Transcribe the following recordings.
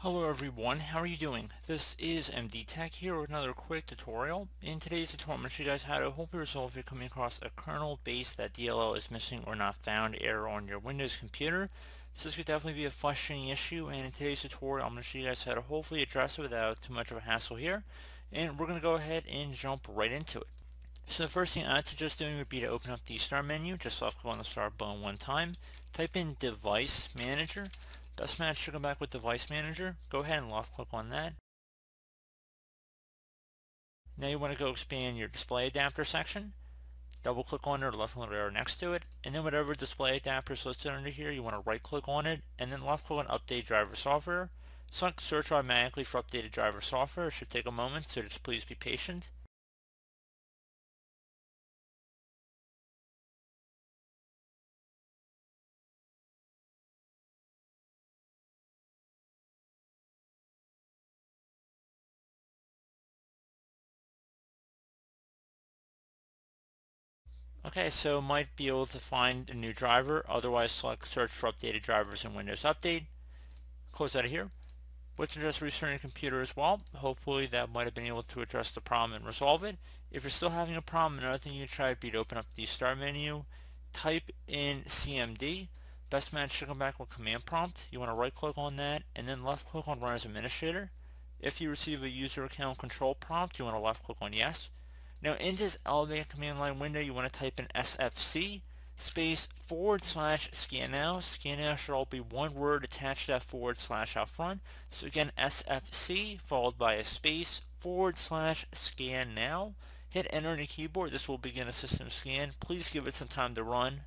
Hello everyone, how are you doing? This is MD Tech here with another quick tutorial. In today's tutorial, I'm going to show you guys how to hopefully resolve if you're coming across a kernel base that DLL is missing or not found error on your Windows computer. So this could definitely be a frustrating issue, and in today's tutorial, I'm going to show you guys how to hopefully address it without too much of a hassle here. And we're going to go ahead and jump right into it. So the first thing I'd suggest doing would be to open up the Start menu, just left click on the Start button one time, type in Device Manager. Best match to come back with Device Manager. Go ahead and left click on that. Now you want to go expand your display adapter section. Double click on it or left click arrow next to it, and then whatever display adapter is listed under here, you want to right click on it and then left click on Update Driver Software. Select Search automatically for updated driver software. It should take a moment, so just please be patient. Okay, so might be able to find a new driver. Otherwise, select Search for updated drivers in Windows Update. Close out of here. Let's just restart your computer as well. Hopefully that might have been able to address the problem and resolve it. If you're still having a problem, another thing you can try would be to open up the Start menu, type in CMD. Best match to come back with command prompt. You want to right click on that and then left click on Run as Administrator. If you receive a user account control prompt, you want to left click on Yes. Now in this elevated command line window, you want to type in SFC space /scan now. Scan now should all be one word attached to that / out front. So again, SFC followed by a space /scan now. Hit enter on the keyboard. This will begin a system scan. Please give it some time to run.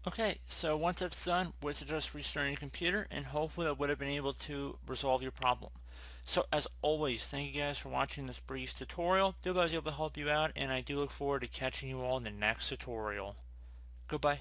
Okay, so once that's done, would suggest restarting your computer, and hopefully that would have been able to resolve your problem. So as always, thank you guys for watching this brief tutorial. I hope I was able to help you out, and I do look forward to catching you all in the next tutorial. Goodbye.